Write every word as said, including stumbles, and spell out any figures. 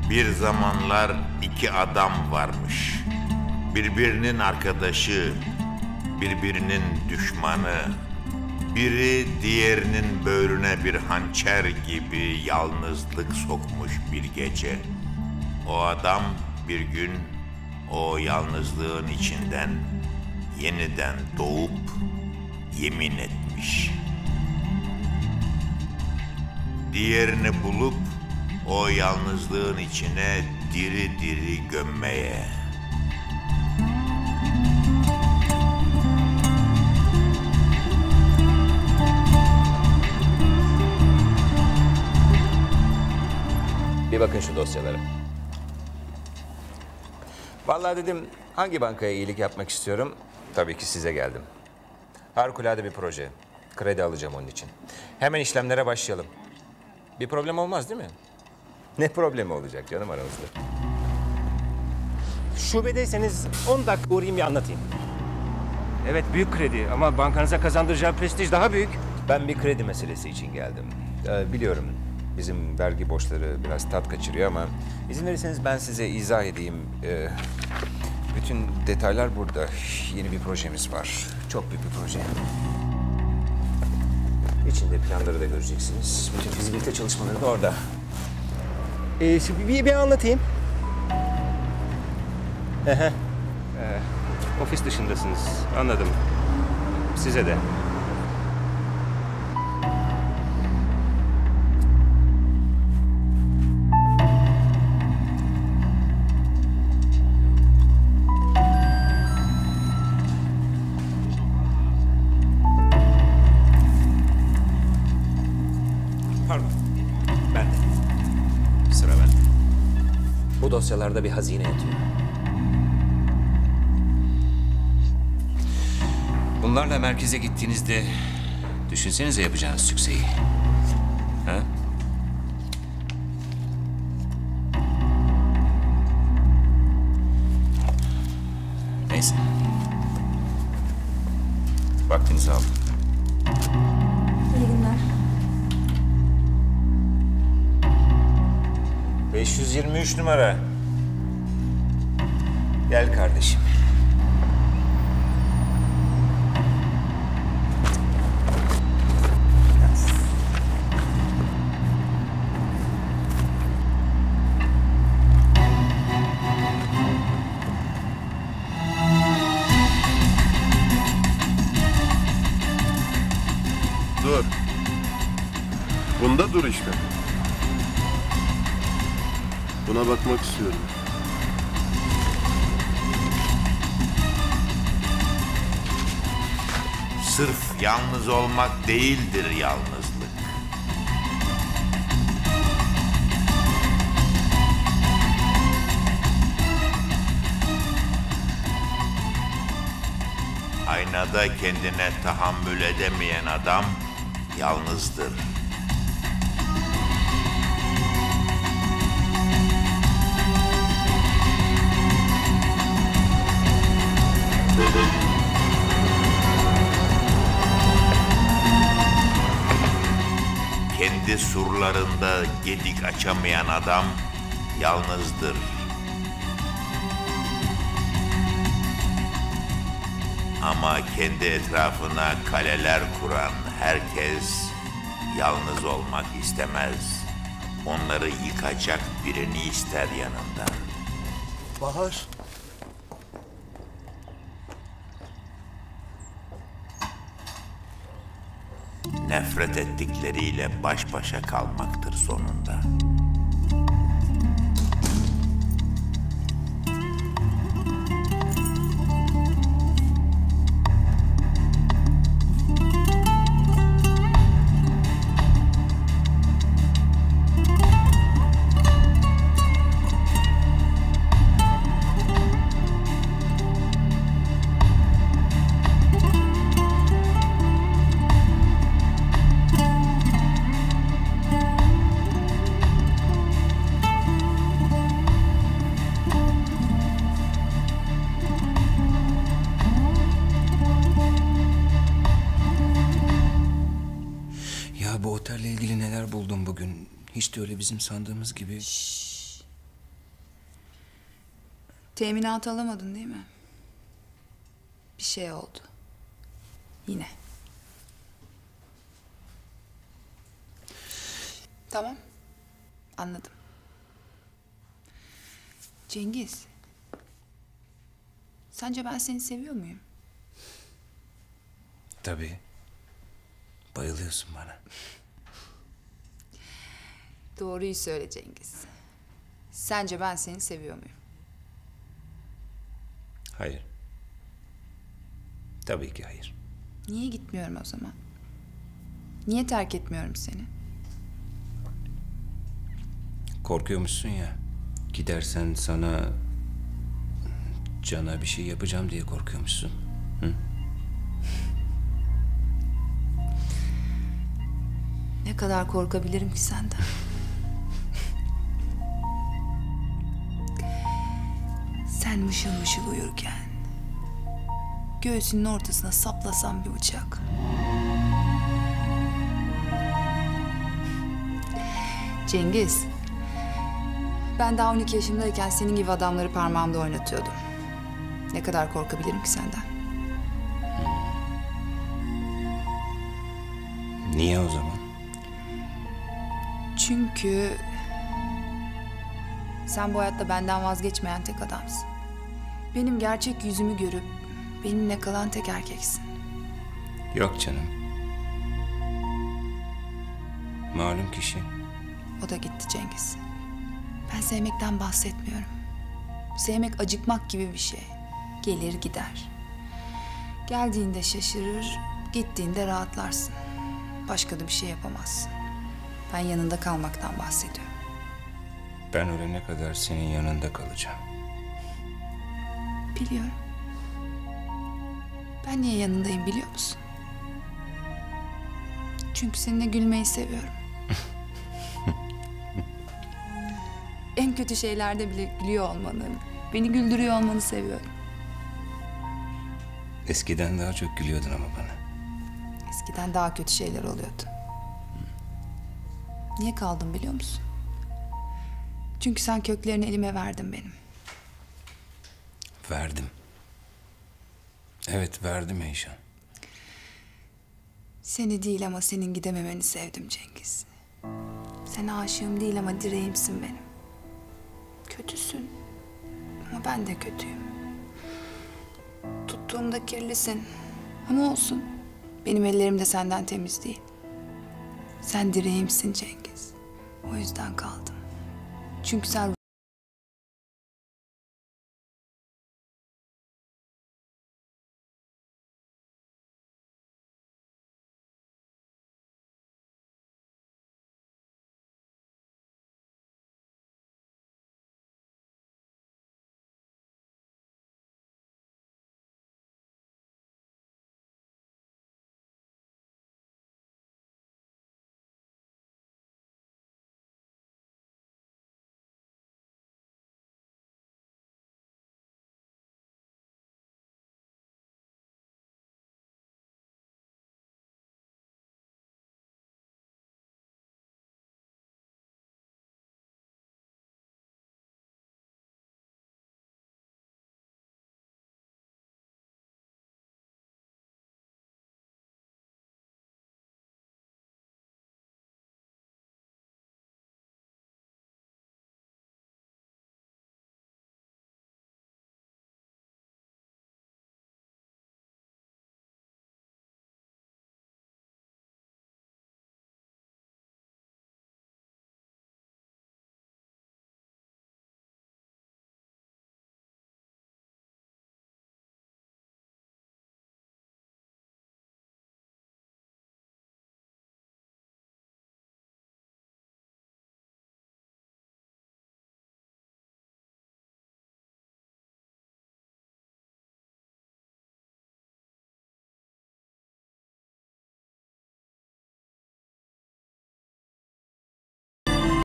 Bir zamanlar iki adam varmış. Birbirinin arkadaşı, birbirinin düşmanı. Biri diğerinin böğrüne bir hançer gibi yalnızlık sokmuş bir gece. O adam bir gün o yalnızlığın içinden yeniden doğup yemin etmiş. Diğerini bulup o yalnızlığın içine diri diri gömmeye. Bir bakın şu dosyalara. Vallahi dedim, hangi bankaya iyilik yapmak istiyorum? Tabii ki size geldim. Harikulade bir proje. Kredi alacağım onun için. Hemen işlemlere başlayalım. Bir problem olmaz değil mi? Ne problemi olacak canım aramızda? Şubedeyseniz on dakika uğrayayım bir anlatayım. Evet, büyük kredi ama bankanıza kazandıracağı prestij daha büyük. Ben bir kredi meselesi için geldim. Ee, biliyorum bizim vergi borçları biraz tat kaçırıyor ama izin verirseniz ben size izah edeyim. Ee, bütün detaylar burada. Yeni bir projemiz var. Çok büyük bir proje. İçinde planları da göreceksiniz. Bütün fizibilite çalışmaları da orada. Ee, şimdi bir, bir anlatayım. Ee, ofis dışındasınız. Anladım. Size de. Pardon. Ben de. Sıra bende. Bu dosyalarda bir hazine yatıyor. Bunlarla merkeze gittiğinizde düşünsenize yapacağınız sükseyi. Ha? Neyse. Vaktinizi aldım. İyi günler. beş yüz yirmi üç numara. Gel kardeşim. Dur. Bunda dur işte. Buna bakmak istiyorum. Sırf yalnız olmak değildir yalnızlık. Aynada kendine tahammül edemeyen adam yalnızdır. Kendi surlarında gedik açamayan adam yalnızdır. Ama kendi etrafına kaleler kuran herkes yalnız olmak istemez. Onları yıkacak birini ister yanında. Bahar. Nefret ettikleriyle baş başa kalmaktır sonunda. Ya bu otelle ilgili neler buldum bugün? Hiç de öyle bizim sandığımız gibi. Şşş. Teminat alamadın değil mi? Bir şey oldu. Yine. Tamam. Anladım. Cengiz. Sence ben seni seviyor muyum? Tabii. Bayılıyorsun bana. Doğruyu söyle Cengiz. Sence ben seni seviyor muyum? Hayır. Tabii ki hayır. Niye gitmiyorum o zaman? Niye terk etmiyorum seni? Korkuyormuşsun ya. Gidersen sana... Can'a bir şey yapacağım diye korkuyormuşsun. Hı? Ne kadar korkabilirim ki senden? Sen mışıl mışıl uyurken göğsünün ortasına saplasam bir bıçak. Cengiz, ben daha on iki yaşımdayken senin gibi adamları parmağımda oynatıyordum. Ne kadar korkabilirim ki senden? Niye o zaman? Çünkü sen bu hayatta benden vazgeçmeyen tek adamsın. Benim gerçek yüzümü görüp benimle kalan tek erkeksin. Yok canım. Malum kişi. O da gitti Cengiz. Ben sevmekten bahsetmiyorum. Sevmek acıkmak gibi bir şey. Gelir gider. Geldiğinde şaşırır, gittiğinde rahatlarsın. Başka da bir şey yapamazsın. Ben yanında kalmaktan bahsediyorum. Ben ölene kadar senin yanında kalacağım. Biliyorum. Ben niye yanındayım biliyor musun? Çünkü seninle gülmeyi seviyorum. En kötü şeylerde bile gülüyor olmanı, beni güldürüyor olmanı seviyorum. Eskiden daha çok gülüyordun ama bana. Eskiden daha kötü şeyler oluyordu. Niye kaldım biliyor musun? Çünkü sen köklerini elime verdin benim. Verdim. Evet verdim Eyşan. Seni değil ama senin gidememeni sevdim Cengiz. Sen aşığım değil ama direğimsin benim. Kötüsün ama ben de kötüyüm. Tuttuğumda kirlisin ama olsun. Benim ellerim de senden temiz değil. Sen direğimsin Cengiz. O yüzden kaldım. Çünkü sen